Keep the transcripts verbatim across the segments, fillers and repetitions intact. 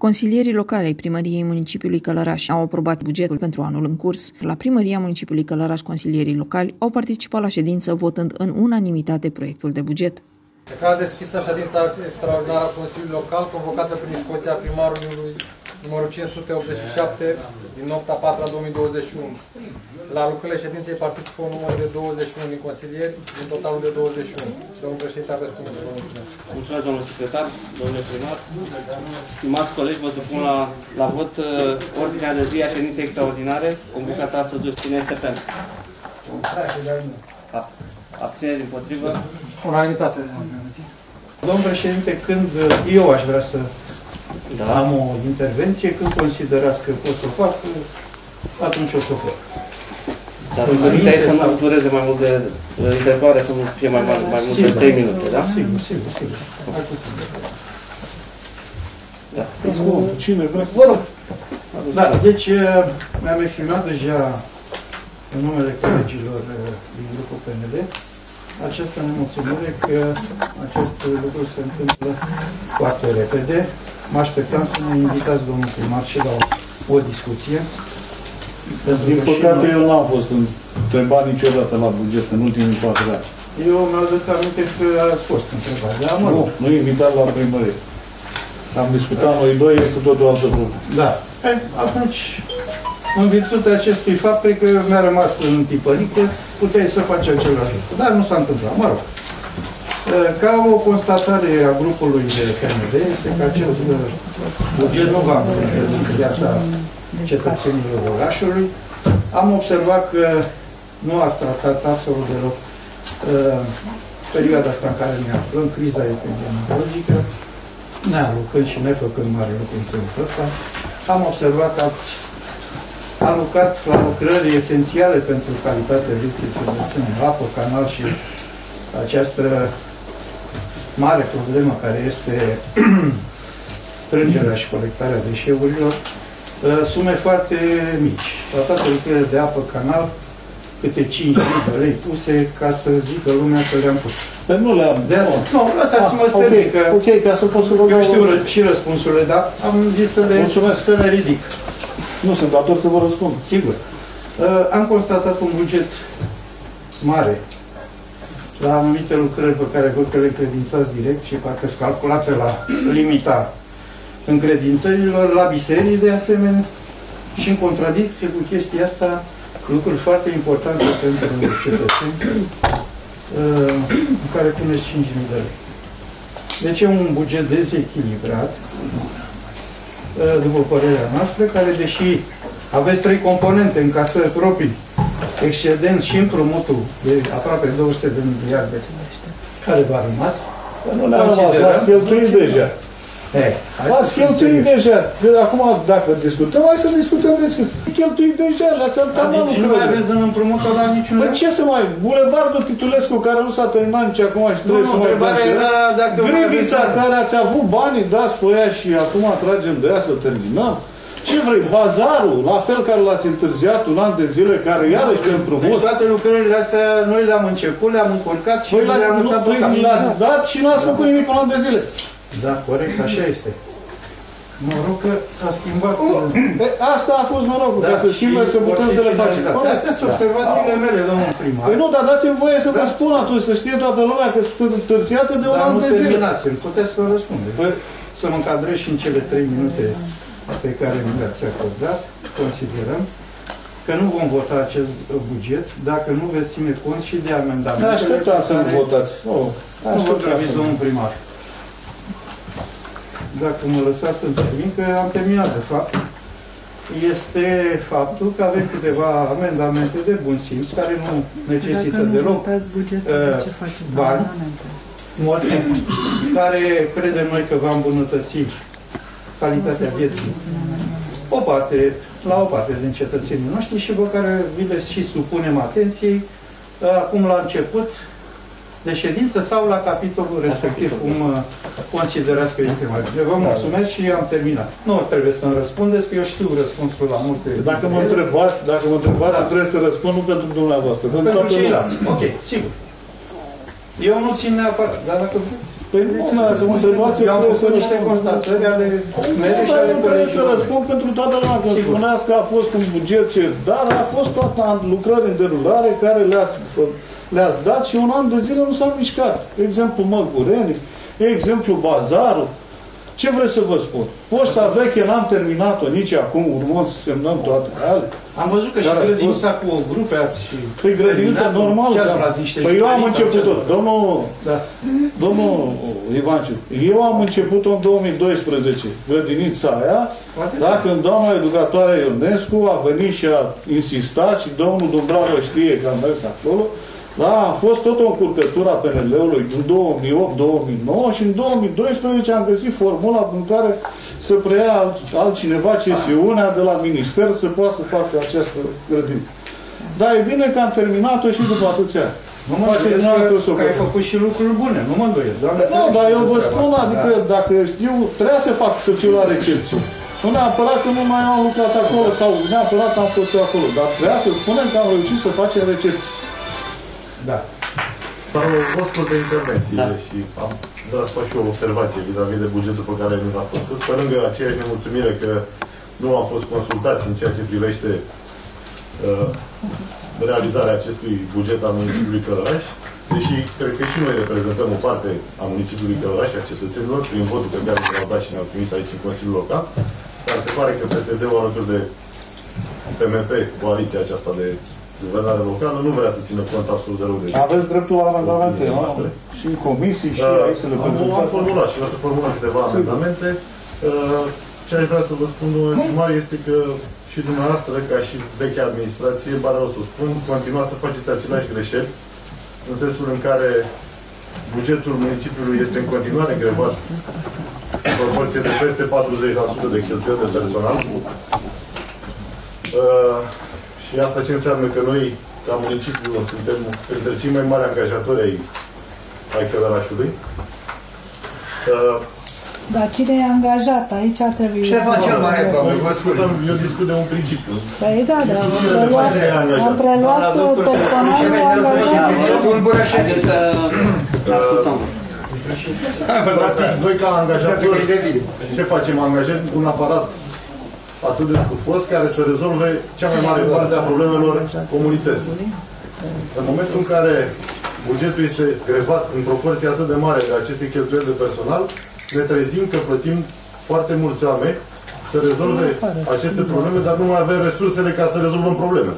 Consilierii locali ai Primăriei Municipiului Călăraș au aprobat bugetul pentru anul în curs. La Primăria Municipiului Călăraș, consilierii locali au participat la ședință votând în unanimitate proiectul de buget. Declar deschisă ședința extraordinară a Consiliului Local, convocată prin dispoziția primarului numărul cinci sute optzeci și șapte din opt a patra două mii douăzeci și unu. La lucrările ședinței participă un număr de douăzeci și unu din consilieri, din totalul de douăzeci și unu. Domnul președinte, aveți cuvântul. Vă mulțumesc. Mulțumesc, domnul secretar, domnule primar. Stimați colegi, vă supun la, la vot uh, ordinea de zi a ședinței extraordinare, convocată astăzi. Cine este pentru? Abțineri împotrivă? Unanimitate. Domnul președinte, când eu aș vrea să da. am o intervenție, când considerați că pot să o fac, atunci o să o fac. Dar înainte să nu dureze mai mult de interpelare, să nu fie mai, mai, mai mult de trei minute, da? Sigur, sigur, sigur. Da. Cine vrea? Vă rog. Da, deci mi-am exprimat deja în numele colegilor din grupul P N L această nemulțumire că acest lucru se întâmplă foarte repede. Mă așteptam să ne invitați, domnul primar, și la o, o discuție. Din păcate, eu n-am fost întrebat niciodată la buget în ultimii patru ani. Eu mi-aduc aminte că ați fost întrebat. Da, mă nu, nu invitat la primărie. Am discutat noi doi, este totul altă problemă. Da. E, atunci, în virtutea acestui fapt, cred că mi-a rămas în tipărică, puteai să faci același lucru. Dar nu s-a întâmplat. Mă rog. Ca o constatare a grupului de P N L este că acest buget nu va îmbunătăți viața cetățenilor orașului. Am observat că nu ați tratat absolut deloc uh, perioada asta în care ne aflăm, criza epidemiologică, nealucând și nefăcând mare lucru în sensul ăsta. Am observat că ați alocat la lucrări esențiale pentru calitatea vieții cetățenilor, apă, canal și această mare problemă care este strângerea și colectarea deșeurilor, sume foarte mici. La toate lucrurile de apă, canal, câte cinci mii de lei puse, ca să zică lumea că le-am pus. Dar nu le-am... Nu, lăsați-mă să okay, că... Ok, ca să pot să vă eu știu și răspunsurile, dar am zis să le, să le ridic. Nu sunt dator să vă răspund. Sigur. Am constatat un buget mare la anumite lucrări pe care văd că le încredințați direct și parcă sunt calculate la limita încredințărilor, la biserici de asemenea, și în contradicție cu chestia asta, lucruri foarte importante pentru cetățeni, în care puneți cinci mii de lei. Deci e un buget dezechilibrat, după părerea noastră, care, deși aveți trei componente în casări proprii, excedent și împrumutul de aproape două sute de miliarde care v-a rămas, nu le-a rămas, l-ați cheltuit deja. L-ați cheltuit deja. Acum, dacă discutăm, hai să discutăm despre cheltuit deja, le-ați altanat. Și nu mai aveți de împrumutul la niciun leu? Păi ce să mai... Bulevardul Titulescu, care nu s-a terminat nici acum și trebuie să mai dați. Grivița, care ați avut banii, dați pe ea și acum tragem de ea să terminăm. Ce vrei? Bazarul, la fel care l-ați întârziat un an de zile, care iarăși pe împrumut. Deci toate lucrările astea, noi le-am început, le-am încurcat și păi le-am lăsat pe Păi le-ați dat și nu ați făcut nimic un an de zile. Da, corect, așa este. Noroc că s-a schimbat. Pe asta a fost norocul, ca să schimbe, să putem să le facem. Astea sunt observațiile mele, domnul primar. Păi nu, dar dați-mi voie să vă spun atunci, să știe toată lumea că sunt întârziate de un an de zile. Dar nu terminasem, puteți să vă răspundeți. Să mă încadrez și în cele trei minute pe care mi le-ați acordat, considerăm că nu vom vota acest buget dacă nu veți ține cont și de amendamente. Ne așteptam să nu votați. Nu vă grăbiți, domnul primar. Dacă mă lăsați să-mi termin, că am terminat de fapt, este faptul că avem câteva amendamente de bun simț, care nu necesită deloc bani, care credem noi că va îmbunătăți calitatea vieții o parte, la o parte din cetățenii noștri și pe care vi le și supunem atenției acum la început de ședință sau la capitolul respectiv, cum considerați că este mai bine. Vă mulțumesc și am terminat. Nu trebuie să-mi răspundeți, că eu știu răspunsul la multe... Dacă mă întrebați, dacă mă întrebați, da. Trebuie să răspund nu pentru dumneavoastră. Pentru ceilalți. Ok, sigur. Eu nu țin neapărat, dar dacă vreți... Păi nu, dacă mă întrebați... Eu am făcut niște constatări ale mele și ale colegilor. Trebuie să răspund pentru toată lumea, că spuneați că a fost un buget ce... Dar a fost toată lucrări în derulare care le-ați le-ați dat și un an de zile nu s-a mișcat. Exemplu Măgureni, exemplu Bazarul. Ce vreți să vă spun? Poșta veche n-am terminat-o nici acum, urmăm să semnăm toate ale. Am văzut că și grădinița cu grupe ați și... Păi grădinița normal, da. Păi eu am început-o, domnul, da. domnul Ivanciu, eu am început-o în două mii doisprezece, grădinița aia, da, când doamna educatoare Ionescu a venit și a insistat și domnul Dumbrava știe că am mers acolo. Da, a fost tot o încurcătură a P N L-ului în două mii opt două mii nouă și în două mii doisprezece am găsit formula în care să preia altcineva cesiunea de la minister să poată să facă această grădină. Dar e bine că am terminat-o și după atâția ani. Nu mă îndoiesc că, că ai făcut și lucruri bune, nu mă îndoiesc. Nu, dar eu vă spun, adică dacă știu, trebuia să fac să fiu la recepție. Nu neapărat că nu mai am lucrat acolo sau neapărat am fost eu acolo, dar trebuia să spunem că am reușit să facem recepție. Da. Dar o scurt de intervenție da. Și am vreau să fac și o observație vis-a-vis de bugetul pe care nu l-a făcut. Pe lângă aceeași nemulțumire că nu am fost consultați în ceea ce privește uh, realizarea acestui buget al municipiului Călăraș, deși cred că și noi reprezentăm o parte a municipiului Călăraș, a cetățenilor, prin votul pe care ne-au dat și ne-au trimis aici în Consiliul Local, dar se pare că P S D-ul alături de P M P, coaliția aceasta de guvernare locală, nu vrea să țină cont absolut deloc de... Aveți dreptul la amendamente, nu? Și în comisii, și uh, aici să le am, am formulat și o să formulăm câteva amendamente. Uh, ce aș vrea să vă spun, domnule primar, este că și dumneavoastră, ca și vechea administrație, bare o să spun, continuați să faceți aceleași greșeli, în sensul în care bugetul municipiului este în continuare grevat în proporție de peste patruzeci la sută de cheltuieli de personal. Uh, Și asta ce înseamnă că noi, ca municipiu, suntem între cei mai mari angajatori ai, ai Călărașului. Uh, Dar cine e angajat? Aici trebuie... Ștefan cel mai e, doamne, vă discutăm, eu discut de un principiu. Păi da, dar am preluat, am preluat personalul angajat. Noi ca angajatori, ce facem? Angajăm un aparat atât de scufos, care să rezolve cea mai mare parte a problemelor comunității. În momentul în care bugetul este grevat în proporție atât de mare de aceste cheltuieli de personal, ne trezim că plătim foarte mulți oameni să rezolve aceste probleme, dar nu mai avem resursele ca să rezolvăm probleme.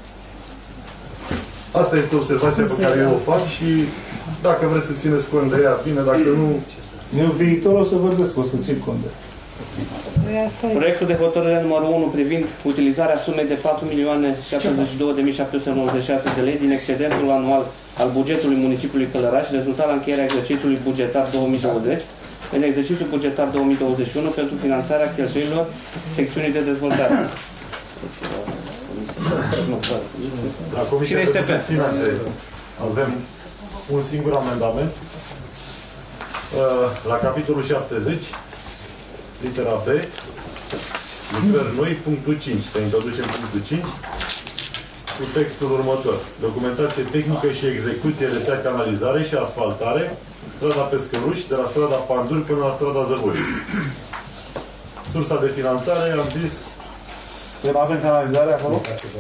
Asta este observația pe care eu o fac și dacă vreți să țineți cont de ea, bine, dacă nu... În viitor o să vorbesc, o să țin cont de ea. Proiectul de hotărâre numărul unu privind utilizarea sumei de patru milioane șaptezeci și două de mii șapte sute nouăzeci și șase de lei din excedentul anual al bugetului municipiului Călăraș, rezultat la încheierea exercițiului bugetar două mii douăzeci, în exercițiul bugetar două mii douăzeci și unu pentru finanțarea cheltuielilor secțiunii de dezvoltare. La Comisia de Finanțe avem un singur amendament. La capitolul șaptezeci, litera B, lucrări noi, punctul cinci. Să introducem punctul cinci cu textul următor. Documentație tehnică și execuție rețea canalizare și asfaltare, strada Pescăruși, de la strada Panduri până la strada Zăvorii. Sursa de finanțare, am zis... Că nu avem canalizare acolo?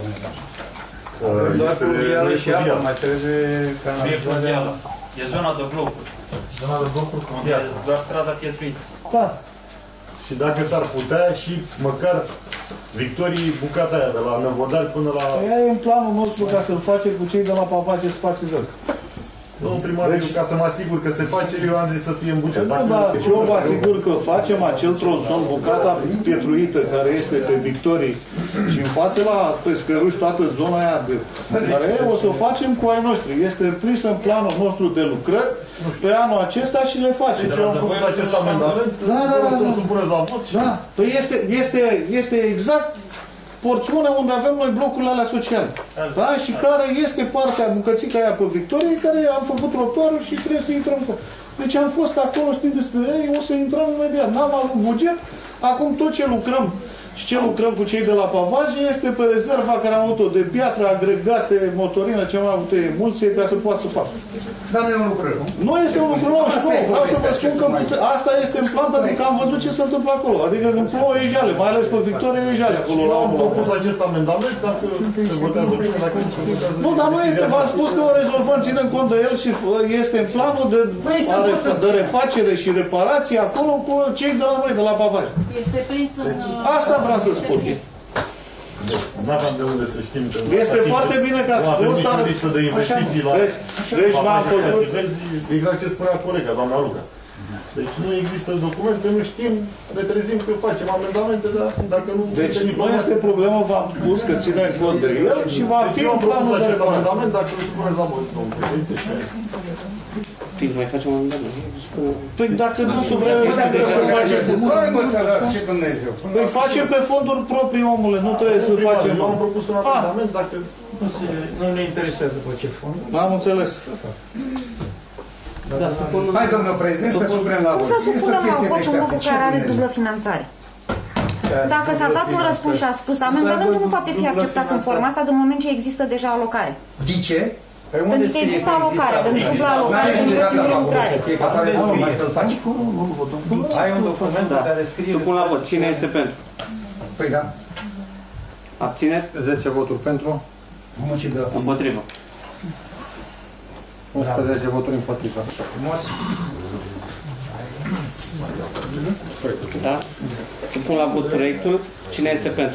Doar pluvială și apă, mai trebuie canalizare. E zona de blocuri. Zona de blocuri? Doar strada pietruită. Da. Și dacă s-ar putea și măcar Victorii bucata aia, de la Năvodari până la... Aia e în planul nostru ca să-l face cu cei de la Papace Spații Verzi. Domnul primar, deci, ca să mă asigur că se face, eu am zis să fie în buget. Da, da, eu vă asigur că facem acel tronson, bucata pietruită care este pe Victorii și în față la Pescăruși, toată zona aia de... Care o să o facem cu ai noștri. Este prinsă în planul nostru de lucrări pe anul acesta și le facem. Deci eu am făcut acest amendament, da, da, da, să-l supuneți la vot. Da, păi este, este, este exact porțiunea unde avem noi blocurile alea sociale. Da? Și care este partea, bucățica aia pe Victorie, care am făcut trotuarul și trebuie să intrăm cu... Deci am fost acolo, știm despre ei, o să intrăm imediat. N-am avut buget, acum tot ce lucrăm Și ce lucrăm cu cei de la pavaje este pe rezerva care am avut-o de piatră, agregate, motorină, ce mai avut emulsie, ca să poată să facă. Dar nu e un lucru rău. Nu este un lucru nou și nu. Vreau să vă spun că asta este în plan pentru că am văzut ce se întâmplă acolo. Adică când plouă e jale, mai ales pe Victoria e jale acolo. Eu am propus acest amendament dacă se votează bine, dacă nu se votează bine. Nu, dar nu este, v-am spus că o rezolvăm ținând cont de el și este în planul de, de refacere și reparație acolo cu cei de la noi, de la pavaj. Este prins în... Asta vreau să spun. Nu aveam de unde să știm. Este foarte bine că ați spus, dar... Nu listă de investiții la... Deci, deci v-am făcut... Exact ce spunea colega, doamna Luca. Deci nu există documente, nu știm, ne trezim că facem amendamente, dar dacă nu... Deci nu este problemă, v-am spus că ținem cont de el și va fi un planul de acest amendament, dacă îl spuneți la vot, domnul președinte. Fii, mai facem amendament. Păi dacă nu se vrea să facem... Ce Dumnezeu? Păi facem pe fonduri proprii, omule, nu trebuie să facem... Eu am propus un amendament, dacă... Nu ne interesează pe ce fond. Am înțeles. Da, supun... Hai, domnul președinte, să supunem la vot. Cum să supunem la vot un lucru care are dublă finanțare? Dacă s-a dat un răspuns și a spus, amendamentul nu poate fi acceptat în forma asta de moment ce există deja alocare. De ce? Pentru că există alocare, pentru dublă alocare, pentru investiții de lucrare. Ai un document care scrie... Supun la vot. Cine este pentru? Păi da. Abțineri? zece voturi pentru. Împotrivă. unsprezece voturi împotriva. Da? Supun la vot proiectul. Cine este pentru?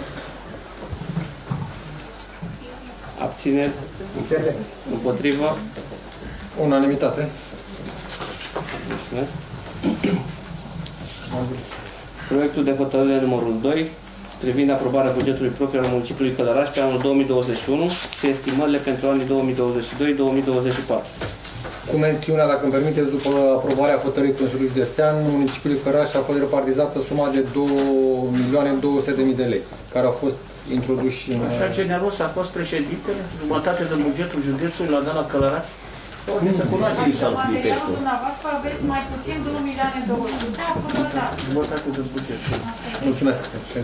Abțineri? Împotrivă? Unanimitate. Mulțumesc. Proiectul de hotărâre numărul doi privind aprobarea bugetului propriu al municipiului Călăraș pe anul două mii douăzeci și unu și estimările pentru anii două mii douăzeci și doi - două mii douăzeci și patru. Cu mențiunea, dacă îmi permiteți, după aprobarea hotărârii Consiliului Județean, municipiului Călăraș a fost repartizată suma de două milioane două sute de mii de lei, care au fost introduși în... Așa generos a fost președintele, jumătate de bugetul județului l-a dat la Călăraș. Nu se cunoaște lipsa-ului textul. Dumneavoastră aveți mai puțin două milioane două sute, acolo dați. Jumătate de buget. Mulțumesc.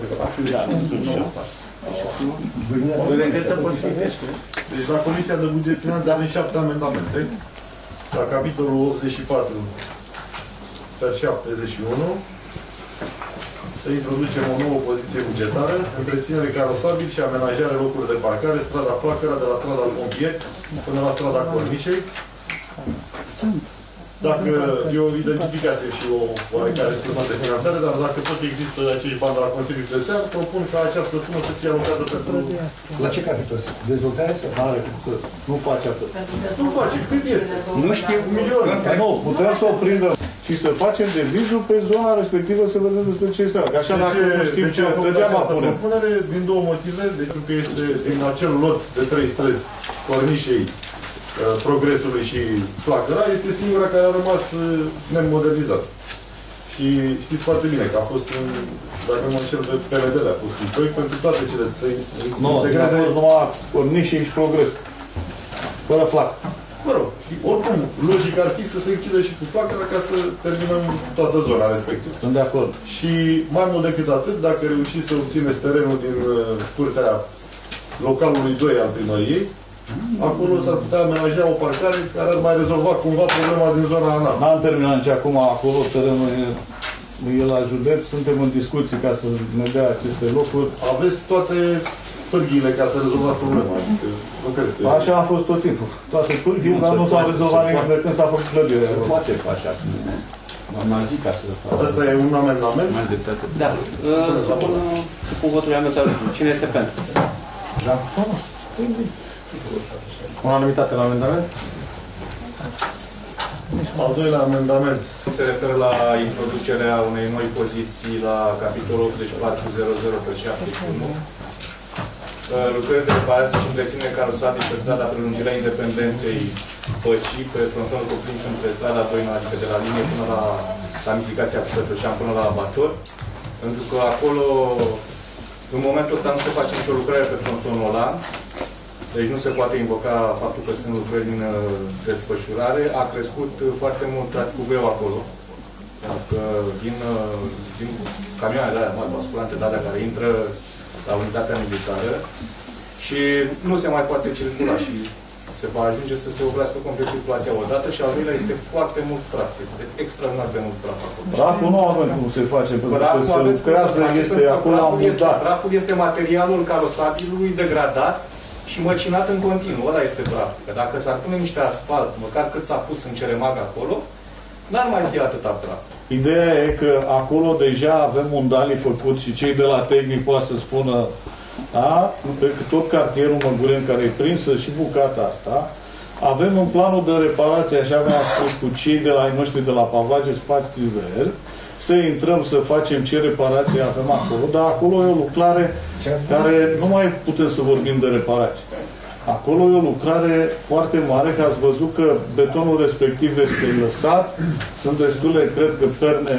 Deci la Comisia de Buget Finanțe avem șapte amendamente. La capitolul optzeci și patru, per șaptezeci și unu, să introducem o nouă poziție bugetară, întreținere carosabil și amenajare locuri de parcare, strada Flacăra, de la strada Pompier până la strada Cornișei. Dacă eu identificasem și o oarecare sumă de finanțare, dar dacă tot există acești bani de la Consiliul Județean, propun ca această sumă să fie alocată pentru... La ce capitol? Dezvoltare sau? Are cum să... Nu face atât. Nu face, cât este? Nu știu. Milion. Nu, putem să o prindem și să facem devizul pe zona respectivă să vedem despre ce este. Că așa dacă nu știm ce, degeaba punem. Propunere din două motive, deci pentru că este din acel lot de trei străzi, Cornișei, Progresului și Flacăra, este singura care a rămas nemodernizată. Și știți foarte bine că a fost un, dacă nu mă înșel, de P L D a fost un proiect pentru toate cele să integreze... Nu, a fost numai Cornișei și Progres. Fără Flac. Mă rog, și oricum, logic ar fi să se închidă și cu Flacăra ca să terminăm toată zona respectivă. Sunt de acord. Și mai mult decât atât, dacă reușiți să obțineți terenul din curtea localului doi al primăriei, acolo s-ar putea amenaja o parcare care ar mai rezolva cumva problema din zona ANAF. N-am terminat nici acum, acolo terenul e, e la județ, suntem în discuții ca să ne dea aceste locuri. Aveți toate pârghiile ca să rezolvați problema. Adică, nu cred că... Așa a fost tot timpul. Toate pârghiile, dar nu s-a rezolvat nimic de când s-a făcut clădire. Se poate face acum. Am zis ca să facă. Asta e un amendament? Da. Cu votul amendament. Cine este pentru? Da. Unanimitate la amendament? Al doilea amendament se referă la introducerea unei noi poziții la capitolul optzeci și patru zero zero pe șaptezeci și unu. Lucrări de reparație și întreținere carosabil pe strada prelungirea Independenței Păcii, pe frontonul cuprins între strada doi, adică de la linie până la ramificația cu Pătrășean până la abator. Pentru că acolo, în momentul ăsta, nu se face nicio lucrare pe frontonul ăla. Deci nu se poate invoca faptul că sunt lucrări în desfășurare. A crescut foarte mult traficul greu acolo. Pentru că din, din camioanele alea mari basculante, alea care intră la unitatea militară și nu se mai poate circula și se va ajunge să se oprească complet circulația odată și al doilea este foarte mult praf. Este extraordinar de mult praf acolo. Praful nu avem cum se face, pentru că se lucrează, este acolo amudat. Praful este materialul carosabilului degradat și măcinat în continuu. Ăla este praf. Că dacă s-ar pune niște asfalt, măcar cât s-a pus în ceremag acolo, n-ar mai fi atâta praf. Ideea e că acolo deja avem un dali făcut și cei de la tehnic poate să spună, da? Pe tot cartierul Măguren care e prinsă și bucata asta, avem în planul de reparație, așa v-am spus, cu cei de la noștri de la Pavage Spații Verzi, să intrăm, să facem ce reparație avem acolo, dar acolo e o lucrare care nu mai putem să vorbim de reparație. Acolo e o lucrare foarte mare, că ați văzut că betonul respectiv este lăsat, sunt destule, cred că perne,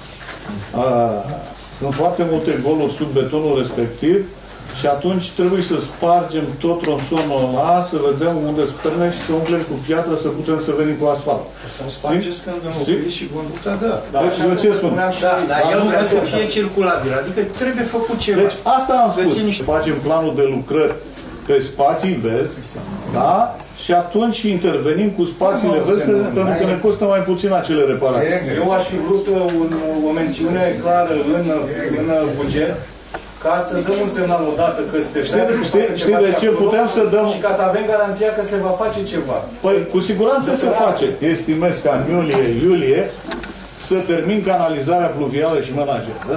a, sunt foarte multe goluri sub betonul respectiv și atunci trebuie să spargem tot tronsonul ăla, să vedem unde sperne și să umplem cu piatră să putem să venim cu asfalt. Să-mi spargeți când înlocuiți și conducta, da. Da, deci, ce spun? Da, dar el vrea să fie circulabil, adică trebuie făcut ceva. Deci asta am spus. Facem planul de lucrări că spații verzi, da? Și atunci intervenim cu spațiile verzi pentru că ne costă mai puțin acele reparații. Eu aș fi vrut un, o mențiune clară în, în buget ca să dăm un semnal odată că se vrea să știi, știi de ce putem să dăm și ca să avem garanția că se va face ceva. Păi cu siguranță se face. Estimez ca în iulie, iulie să termin canalizarea pluvială și menajeră.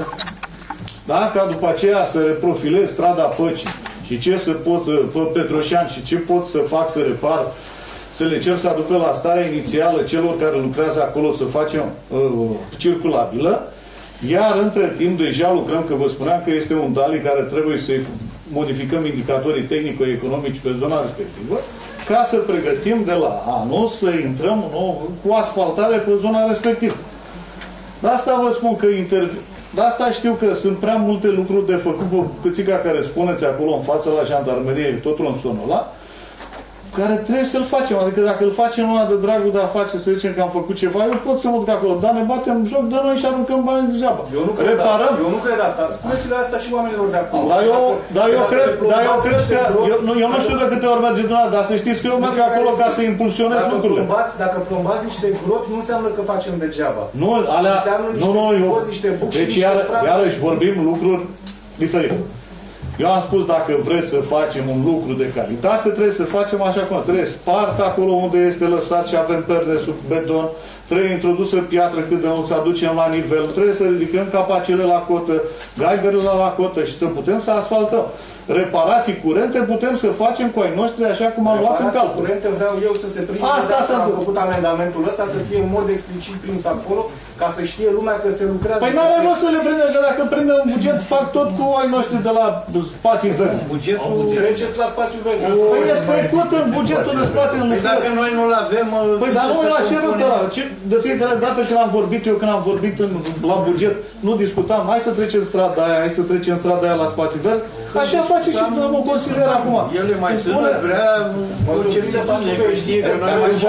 Da? Ca după aceea să reprofilez strada Păcii și ce să pot, pe Petroșan, și ce pot să fac să repar, să le cer să aducă la starea inițială celor care lucrează acolo să facem uh, circulabilă. Iar între timp deja lucrăm, că vă spuneam că este un dali care trebuie să-i modificăm indicatorii tehnico-economici pe zona respectivă, ca să pregătim de la anul să intrăm nou, cu asfaltare pe zona respectivă. De asta vă spun că intervin. De asta știu că sunt prea multe lucruri de făcut, vă câțica care spuneți acolo în față la jandarmerie, tot tronsonul ăla, care trebuie să-l facem. Adică dacă îl facem numai de dragul de a face, să zicem că am făcut ceva, eu pot să mă duc acolo, dar ne batem joc de noi și aruncăm bani degeaba. Eu nu cred Reparăm. Asta. Eu nu cred asta. Spuneți-le asta și oamenilor de acolo. Dar eu, dar eu, cred, dar eu cred că, eu, nu, eu nu știu de câte ori merge dumneavoastră, dar să știți că eu merg acolo ca să impulsionez dacă lucrurile. Plombați, dacă plombați niște gropi, nu înseamnă că facem degeaba. Nu, alea, nu, nu, eu, deci iar, iarăși vorbim lucruri diferite. Eu am spus, dacă vreți să facem un lucru de calitate, trebuie să facem așa cum trebuie spart acolo unde este lăsat și avem perde sub beton, trebuie introdusă piatră cât de mult să aducem la nivel, trebuie să ridicăm capacele la cotă, gaiberele la cotă și să putem să asfaltăm. Reparații curente putem să facem cu ai noștri așa cum am luat în calcul. Curente vreau eu să se prindă. Asta s-a am făcut amendamentul ăsta să fie în mod explicit prins acolo, ca să știe lumea că se lucrează. Păi n-are rost să le prindem, că dacă prindem un buget, fac tot cu ai noștri de la spații verzi. Bugetul... Treceți la spațiul verzi. Păi e trecut în bugetul de spații în lucrare. Păi dacă noi nu-l avem... Păi dar noi la cerut ăla. De fiecare dată când am vorbit eu, când am vorbit în, la buget, nu discutam, hai să trecem strada aia, hai să trecem strada aia la spații verzi. Așa face și domnul consilier acum. El e mai tânăr, vrea orice bine, că știe că noi mai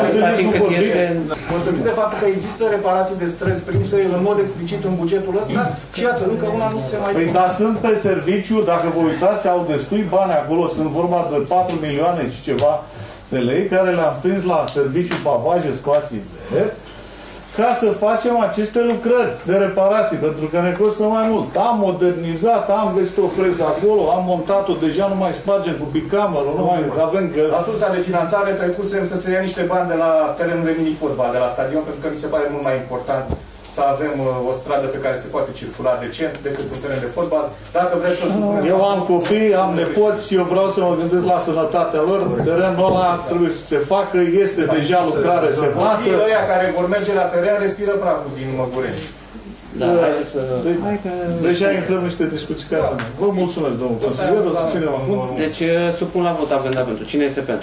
mulțumim de faptul că există reparații de stres prinse în mod explicit în bugetul ăsta și iată, încă una nu se mai... Păi dar sunt pe serviciu, dacă vă uitați, au destui bani acolo, sunt vorba de patru milioane și ceva de lei, care le-am prins la serviciu Pavaje Spații Verzi, ca să facem aceste lucrări de reparații, pentru că ne costă mai mult. Am modernizat, am găsit o freză acolo, am montat-o, deja nu mai spargem cu bicameră, nu mai avem că... La sursa de finanțare trecusem să se ia niște bani de la terenul de mini-fotbal, de la stadion, pentru că mi se pare mult mai important să avem uh, o stradă pe care se poate circula decent decât un teren de fotbal. Dacă vreți să supuneți... Eu am copii, am nepoți, eu vreau să mă gândesc la sănătatea lor. Terenul ăla trebuie să se facă, este da, deja lucrare semnată. Copiii ăia care vor merge la teren respiră praful din Măgureni. Da, să... de, deja intrăm niște discuții care... Da. Vă mulțumesc, domnul consilier, o susținem acum. Deci, supun la vot amendamentul. Cine este pentru?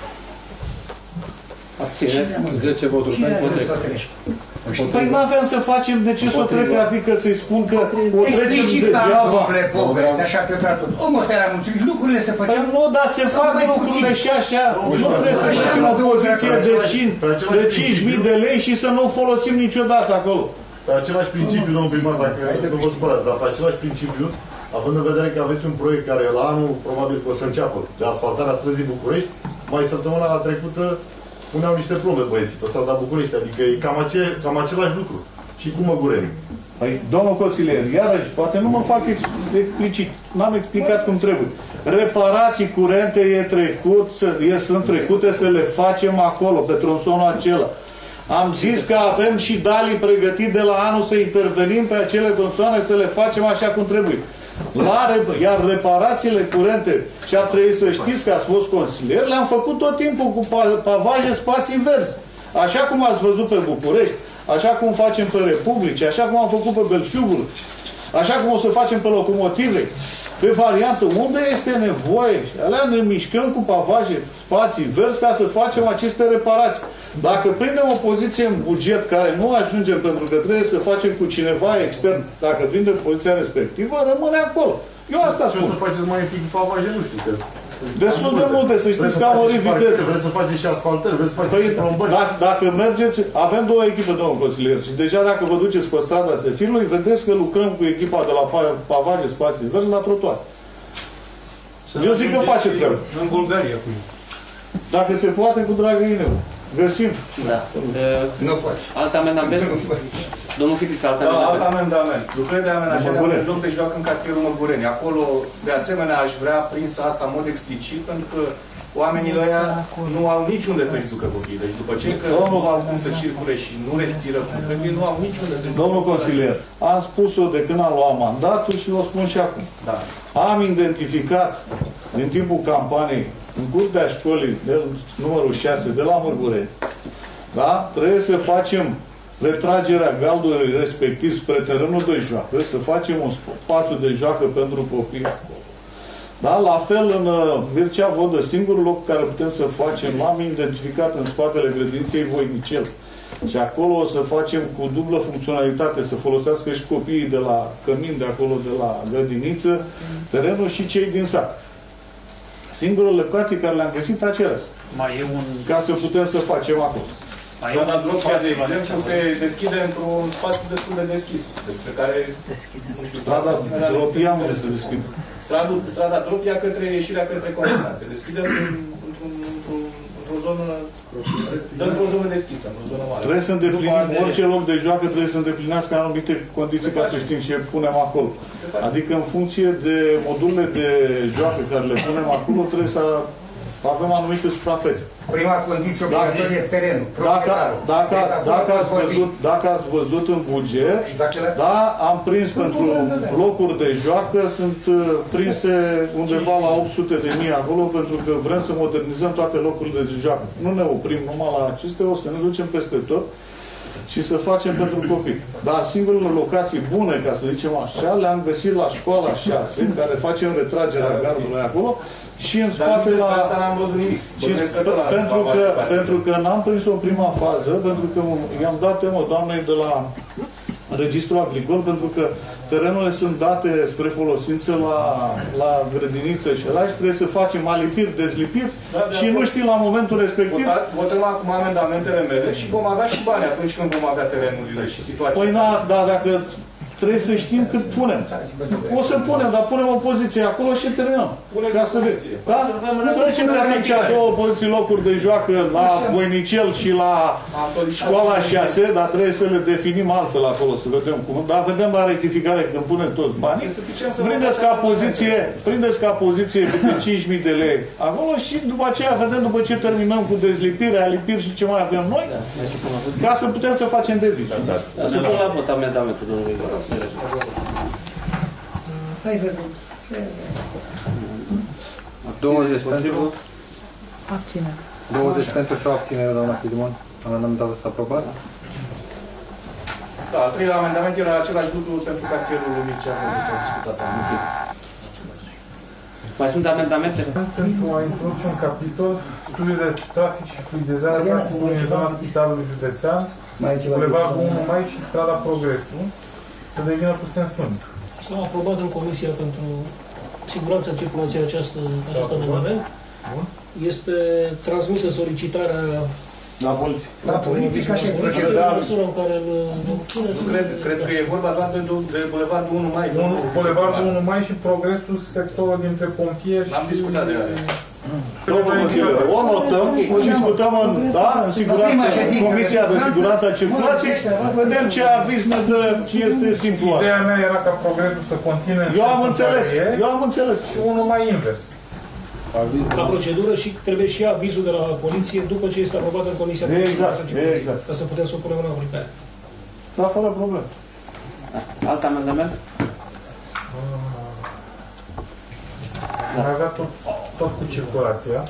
Abține. zece voturi pentru. Păi nu avem să facem de ce să o trec, adică să-i spun că o trecem degeaba. Domnule poveste, așa pe tratul. Omul ăsta era mulțumit, lucrurile se făceau. Păi nu, dar se fac lucrurile și așa. Nu trebuie să trecem o poziție de cinci mii de lei și să nu o folosim niciodată acolo. Pe același principiu, domnul primar, dacă nu vă supărați, dar pe același principiu, având în vedere că aveți un proiect care la anul probabil că o să înceapă, de asfaltarea străzii București, mai săptămâna trecută puneau niște plombe băieții pe strada București, adică e cam, ace cam același lucru. Și cu Măgureni. Păi, domnul consilier, iarăși, poate nu mă fac explicit, n-am explicat cum trebuie. Reparații curente e trecut, e, sunt trecute să le facem acolo, pe tronsonul acela. Am zis că avem și dalii pregătit de la anul să intervenim pe acele tronsoane, să le facem așa cum trebuie. La, iar reparațiile curente, și ar trebui să știți că ați fost consilier, le-am făcut tot timpul cu pavaje, spații verzi. Așa cum ați văzut pe București, așa cum facem pe Republice, așa cum am făcut pe Belșugul, așa cum o să facem pe locomotive, pe variantă, unde este nevoie, și alea ne mișcăm cu pavaje, spații verzi ca să facem aceste reparații. Dacă prindem o poziție în buget care nu ajungem pentru că trebuie să facem cu cineva extern, dacă prindem poziția respectivă, rămâne acolo. Eu asta spun. Trebuie să faceți mai întâi cu pavaje, nu știu, că... Destul de multe, să știți că am o viteză. Vreți să faceți și asfaltări, vreți să faceți păi, și plombări. Dacă, dacă mergeți, avem două echipe, domnul consilier, și deja dacă vă duceți pe strada Stefilului, vedeți că lucrăm cu echipa de la pavaje, spații verzi, la trotuar. Eu zic că face treabă. În Bulgaria cu Dacă se poate, cu dragă ineu. Găsim. Da. Nu poți. Alt amendament? Domnul Chitiță, alt da, amendament. alt amendament. Lucrări de amenajare de loc de joacă în cartierul Măgureni. Acolo, de asemenea, aș vrea prinsă asta în mod explicit, pentru că oamenii ăia nu au niciunde să-și ducă copiii. Deci după ce că nu au cum să circule și nu respiră cum trebuie, nu au niciunde să-și ducă. Domnul consilier, am spus-o de când am luat mandatul și o spun și acum. Da. Am identificat din timpul campaniei în curtea școlii de numărul șase de la Măgureni, da? Trebuie să facem retragerea galdului respectiv spre terenul de joacă, să facem un spațiu de joacă pentru copii acolo. Da? La fel, în Mircea Vodă, singurul loc care putem să facem, l-am identificat în spatele grădiniței Voinicel. Și acolo o să facem cu dublă funcționalitate, să folosească și copiii de la cămin, de acolo, de la grădiniță, terenul și cei din sat. Singurele locații care le-am găsit acelea. Mai e un... Ca să putem să facem acolo. Strada Dropia, de exemplu, se deschide într-un spațiu destul de deschis, despre care... Strada Dropia unde se deschide? Strada Dropia către ieșirea către Comună. Se deschide într-o zonă... într-o zonă deschisă, într-o zonă mare. Trebuie să îndeplinim, orice loc de joacă trebuie să îndeplinească anumite condiții ca să știm ce punem acolo. Adică în funcție de modurile de joacă care le punem acolo, trebuie să avem anumite suprafețe. Prima condiție obligatorie e terenul. Dacă, dacă, dacă, ați văzut, dacă ați văzut în buget, da, am prins pentru locuri de joacă, sunt prinse undeva la opt sute de mii acolo, pentru că vrem să modernizăm toate locurile de joacă. Nu ne oprim numai la acestea, o să ne ducem peste tot și să facem pentru copii. Dar singurele locații bune, ca să zicem așa, le-am găsit la școala șase, în care facem retragerea gardului acolo, și în spate la... Asta n-am văzut nimic. Și pentru că, pentru că n-am prins-o în prima fază, pentru că i-am dat temă doamnei de la Registrul Agricol, pentru că terenurile sunt date spre folosință la, la grădiniță și la și trebuie să facem alipiri, dezlipiri da, de și nu știi la momentul respectiv. Votat, votăm acum amendamentele mele și vom avea și bani atunci când vom avea terenurile și situația. Păi da, da, dacă trebuie să știm cât punem. O să punem, dar punem o poziție acolo și terminăm. Ca să vezi. Da? Treceți atunci două poziții, locuri de joacă la Voinicel și la școala șase, dar trebuie să le definim altfel acolo, să vedem cum. Dar vedem la rectificare când punem toți banii. Prindeți ca poziție, prindeți ca poziție câte cinci mii de lei acolo și după aceea vedem, după ce terminăm cu dezlipire, alipiri și ce mai avem noi, ca să putem să facem deviz. Să pun la vot amendamentul domnului. Hai văzut. douăzeci pentru. Abține. douăzeci pentru și o abținere, doamna Chidimon. Amendamentul ăsta aprobat. Da, al treilea amendament era același lucru pentru cartierul Mircea, unde s-a discutat anul. Mai sunt amendamente? Pentru a introduce un capitol, studiul de trafic și fluidizarea traficului în zona Spitalului Județean, Bulevardul unu Mai și strada Progresul, să devină cu sens unic. S-a aprobat în Comisia pentru Siguranța Circulației acest, acest amendament. Este transmisă solicitarea La poliție. La poliție, ca și în măsura în care nu cred, cred că e vorba doar de, de Bulevardul unu mai. Bulevardul unu mai și progresul sectorul dintre pompieri și... Am discutat de alea. Domnul consilier, o notăm, o discutăm în, da, în siguranță, Comisia de Siguranță a Circulației, vedem ce aviz ne dă și este simplu. Ideea mea era ca progresul să continue. Eu am înțeles, eu am înțeles. Și unul mai invers. Ca procedură și trebuie și avizul de la poliție după ce este aprobat în Comisia de Siguranță a Circulației. Ca să putem să o punem în aplicare. Da, fără problemă. Alt amendament? Am avea tot, tot cu circulația.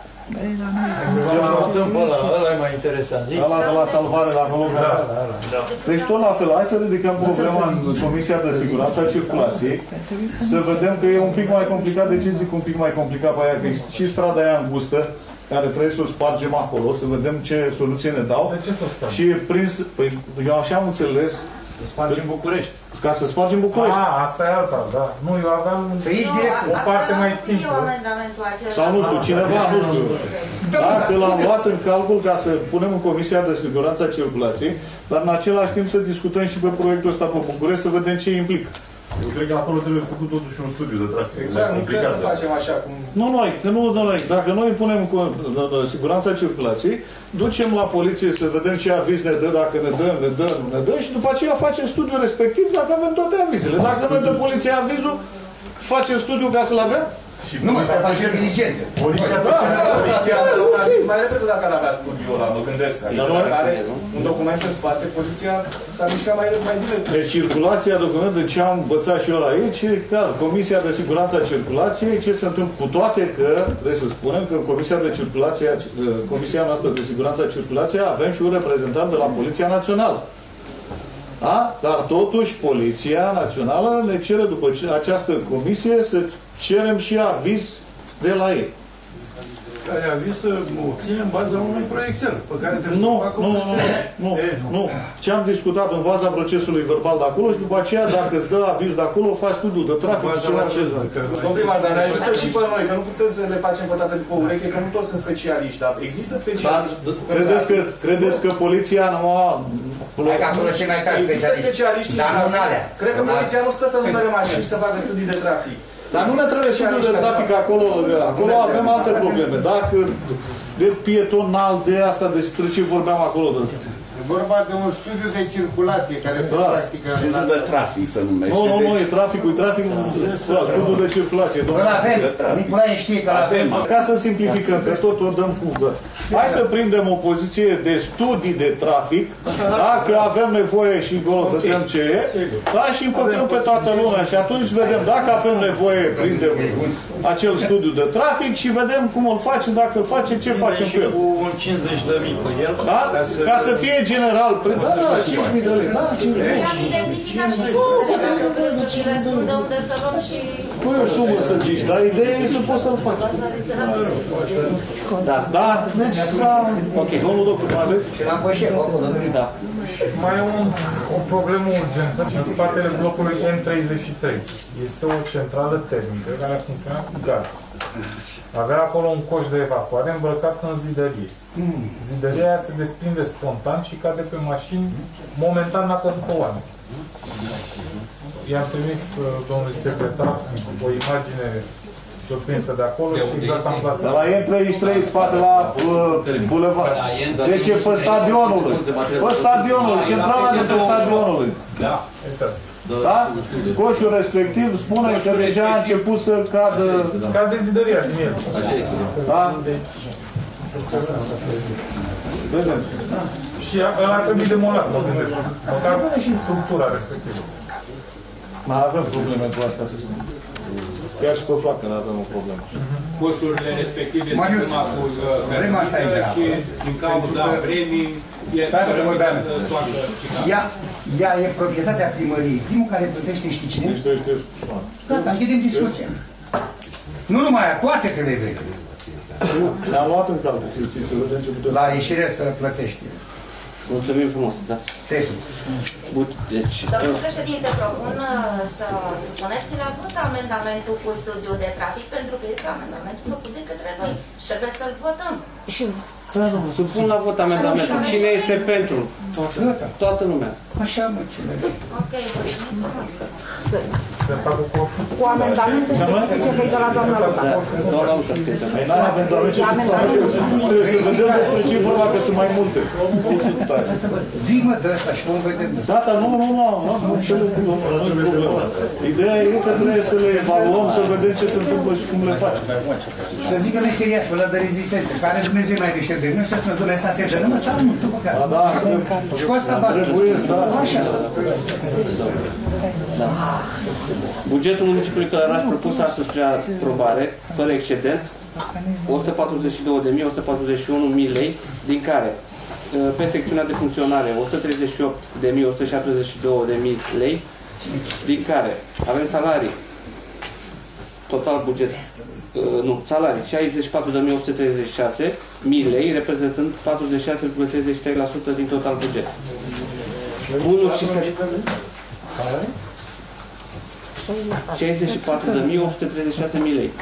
Ăla e mai interesant. Ăla de la salvare la Hologara. Deci tot la fel, hai să ridicăm problema în Comisia de Siguranță a Circulației, să vedem că e un pic mai complicat. De ce zic un pic mai complicat pe aia? Că și strada aia îngustă, care trebuie să o spargem acolo, să vedem ce soluție ne dau. De ce să o spargem? Și prins, păi, eu așa am înțeles, să spargem București. Ca să spargem București. Ah, asta e alta, da. Nu, eu aveam o parte mai simplă. Sau nu știu, cineva, nu știu. Dacă l-am luat în calcul ca să punem în Comisia de Siguranță a Circulației, dar în același timp să discutăm și pe proiectul ăsta pe București, să vedem ce implică. Eu cred că acolo trebuie făcut totuși un studiu de trafic. Exact, nu trebuie să facem așa cum... Nu noi, că nu noi. Dacă noi punem siguranța circulației, ducem la poliție să vedem ce aviz ne dă, dacă ne dă, ne dă, nu ne dă și după aceea facem studiul respectiv dacă avem toate avizele. Dacă noi dă poliția avizul, facem studiul ca să-l avem. Și nu mai face diligență. Poliția mai repede dacă ar avea studiul ăla, mă gândesc. Dacă are un document în spate, poliția s-a mișcat mai mai direct. Deci circulația document, de ce am învățat și eu la aici, e clar, Comisia de Siguranță a Circulației, ce se întâmplă, cu toate că, trebuie să spunem că în Comisia de Circulație, Comisia noastră de Siguranță a Circulației avem și un reprezentant de la Poliția Națională. Da? Dar totuși Poliția Națională ne cere după această comisie să cerem și aviz de la ei. Care aviz să obține în baza unui proiectel pe care trebuie nu, să facă nu, nu, nu, nu, nu. Ce am discutat în baza procesului verbal de acolo și după aceea dacă îți dă aviz de acolo, faci studiul de trafic și ceva ce Domnul primar, dar ne ajută și pe noi, că nu putem să le facem pe toate după ureche, că nu toți sunt specialiști, dar există specialiști. Dar credeți că, credeți că poliția nu a... Hai că acolo cei mai tari specialiști. Dar nu în alea. Cred că poliția nu stă să numere mașini și să facă studii de trafic. Dar nu ne trebuie studiul de trafic acolo, acolo avem alte probleme. Dacă de pietonal, de asta, de ce vorbeam acolo. E vorba de un studiu de circulație care se practică. Studiul de trafic se numește. Nu, nu, nu, e traficul, e traficul, studiul de circulație. Îl avem, Nicolae știe că avem. Ca să simplificăm, că tot o dăm cu gă. Hai să prindem o poziție de studii de trafic, dacă avem nevoie și acolo vedem ce e, da, și împăcăm pe toată lumea și atunci vedem dacă avem nevoie, prindem acel studiu de trafic și vedem cum îl face, dacă îl face, ce facem cu el. Cu un cincizeci de mii pe el. Da? Ca să fie general. Da, da, cinci mii de lei. Da, cinci mii de lei. Nu e o sumă să zici, dar ideea e să poți să-l faci. Da. Da, deci s-a... Ok, domnul doctor, mai aveți? Da. Mai e un, o problemă urgentă în spatele blocului M treizeci și trei. Este o centrală termică care a funcționat cu gaz. Avea acolo un coș de evacuare îmbrăcat în zidărie. Zidăria aia se desprinde spontan și cade pe mașini, momentan n-a căzut pe oameni. I-am trimis uh, domnului secretar o imagine surprinsă de acolo și exact am plasat. De la M treizeci și trei, spate la uh, bulevard. Deci e pe stadionului. Pe stadionul, centrala de pe stadionului. Da. Exact. Da? Coșul respectiv spune că deja a început să cadă... Cade zidăria din el. Da? Vedem. Și ăla ar trebui demolat, mă gândesc. Măcar și structura respectivă. Mai avem probleme cu asta, să spun. Chiar și pe flacără avem o problemă. Coșurile respective se Marius, vrem asta e și din cauza vremii ea, ea e proprietatea primăriei. Primul care plătește știi cine? Gata, închidem discuția. Nu numai aia, toate trebuie vechi. Le-am luat în calcul, să vedem ce putem. La ieșire să plătești. Mulțumim frumos, da. Bun, deci... Domnul președinte, propun să supuneți la vot amendamentul cu studiu de trafic, pentru că este amendamentul făcut de către noi și trebuie să-l votăm. Și da, domnul, supun la vot amendamentul. Cine este pentru? Toată lumea. Așa, mă, cine? Ok, cu amendamentul ce vei de la doamna Luca. Da, doamna Luca scrie. Păi n-am amendamente, ce sunt foarte multe. Trebuie să vedem despre ce e vorba, că sunt mai multe. Zi, mă, de ăsta și vom vedem. Da, dar nu, nu, nu, nu, nu, nu, ideea e că trebuie să le evaluăm, să vedem ce se întâmplă și cum le facem. Să zică meseriașul ăla de rezistență, care Dumnezeu mai deștept de noi, să spună, Dumnezeu, asta se dă, nu, sau nu, după care. Da, da. Și cu asta bază. Așa. Da. Bugetul municipiului Călăraș propus astăzi spre aprobare, fără excedent, o sută patruzeci și două de mii o sută patruzeci și unu mii lei, din care pe secțiunea de funcționare o sută treizeci și opt de mii o sută șaptezeci și două de mii lei, din care avem salarii, total buget, nu, salarii șaizeci și patru de mii opt sute treizeci și șase mii lei, reprezentând patruzeci și șase virgulă treizeci și trei la sută din total buget. Bunuri și servicii șaizeci și patru de mii opt sute treizeci și șase mii lei.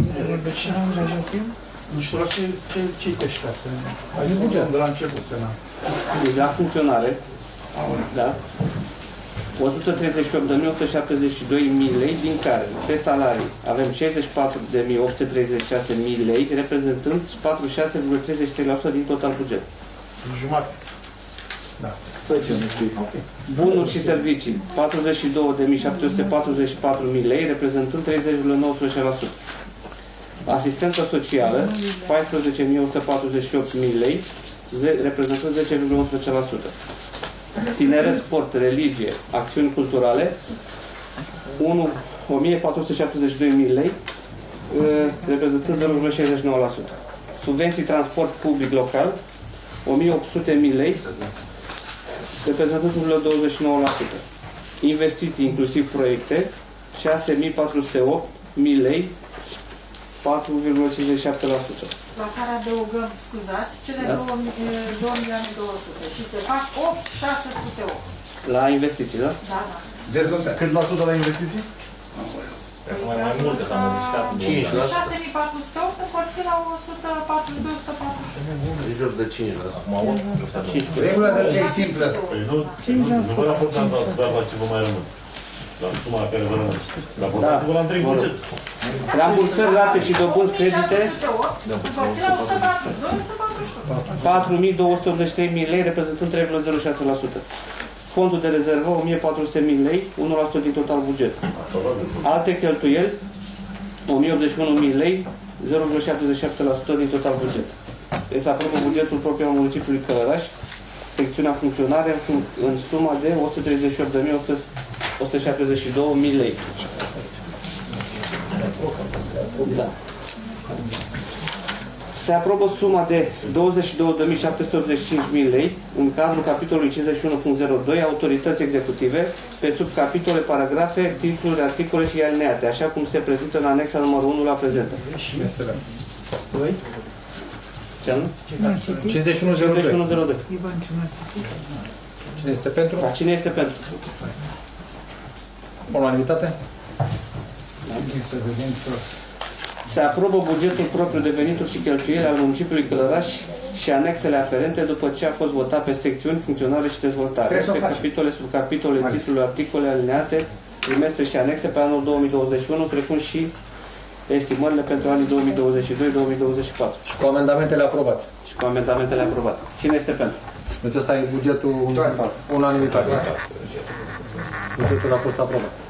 Nu știu la ce citești ca să... Ai buget de la început, că deci la funcționare, da? o sută treizeci și opt de mii o sută șaptezeci și doi mii lei, din care pe salarii avem șaizeci și patru de mii opt sute treizeci și șase mii lei, reprezentând patruzeci și șase virgulă treizeci și trei la sută din total buget. Jumătate. Da. Bunuri și servicii, patruzeci și două de mii șapte sute patruzeci și patru mii lei, reprezentând treizeci virgulă nouăsprezece la sută. Asistență socială, paisprezece mii o sută patruzeci și opt mii lei, reprezentând zece virgulă unsprezece la sută. Tineret, sport, religie, acțiuni culturale, o mie patru sute șaptezeci și doi mii lei, reprezentând zero virgulă șaizeci și nouă la sută. Subvenții transport public local, o mie opt sute mii lei, reprezentând zero virgulă douăzeci și nouă la sută. Investiții, inclusiv proiecte, șase mii patru sute opt mii lei, patru virgulă cincizeci și șapte la sută. La care adăugăm, scuzați, cele da? două milioane două sute și se fac opt mii șase sute opt. La investiții, da? Da, da. Cât la sută la investiții? Mai, mai multe s-a modificat. șase mii patru sute opt împărțit la o sută patruzeci și doi, o sută patruzeci și doi. În jur de cinci la sută. Regula de ce e simplă. Păi nu, nu vă raportați doar la ce vă mai rămân. La suma la care vă rămân. Raportați-vă la întreg buget. Rambursări, rate și dobânzi credite, Împărțit la o sută patruzeci și doi, o sută patruzeci și unu. patru mii două sute optzeci și trei mii lei, reprezentând trei virgulă zero șase la sută. Fondul de rezervă, o mie patru sute mii lei, unu la sută din total buget. Alte cheltuieli, o mie optzeci și unu mii lei, zero virgulă șaptezeci și șapte la sută din total buget. Deci se aprobă bugetul propriu al municipiului Călăraș, secțiunea funcționare, în suma de o sută treizeci și opt de mii o sută șaptezeci și două mii lei. Da. Se aprobă suma de douăzeci și două de mii șapte sute optzeci și cinci mii lei în cadrul capitolului cincizeci și unu punct zero doi autorități executive pe subcapitole, paragrafe, titluri, articole și alineate, așa cum se prezintă în anexa numărul unu la prezentă. Ce nu? cincizeci și unu zero doi. Cine este pentru? Da, cine este pentru? Unanimitate? Da. Se aprobă bugetul propriu de venituri și cheltuieli al municipiului Călăraș și anexele aferente după ce a fost votat pe secțiuni, funcționare și dezvoltare, pe capitole, subcapitole, titluri, articole, alineate, trimestre și anexe pe anul două mii douăzeci și unu, precum și estimările pentru anii două mii douăzeci și doi două mii douăzeci și patru. Și cu amendamentele aprobate. Și cu amendamentele aprobate. Cine este pentru? Deci ăsta e bugetul unanimitate. Bugetul a fost aprobat.